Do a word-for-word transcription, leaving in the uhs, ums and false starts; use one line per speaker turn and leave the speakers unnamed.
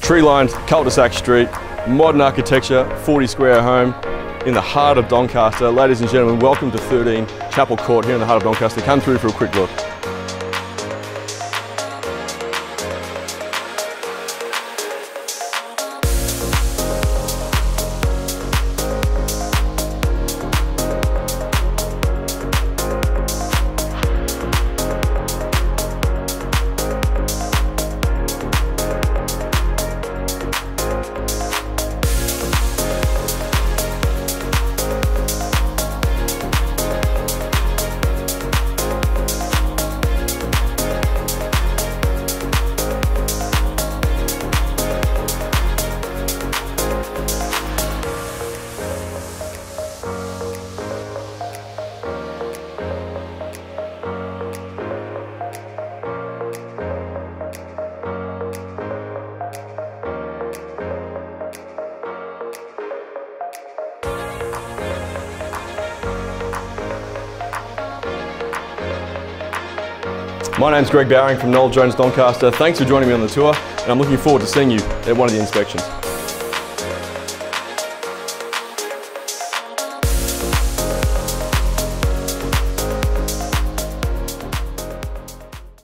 Tree-lined cul-de-sac street, modern architecture, forty square home in the heart of Doncaster. Ladies and gentlemen, welcome to thirteen Chapel Court here in the heart of Doncaster. Come through for a quick look. My name's Greg Bowring from Noel Doncaster. Thanks for joining me on the tour, and I'm looking forward to seeing you at one of the inspections.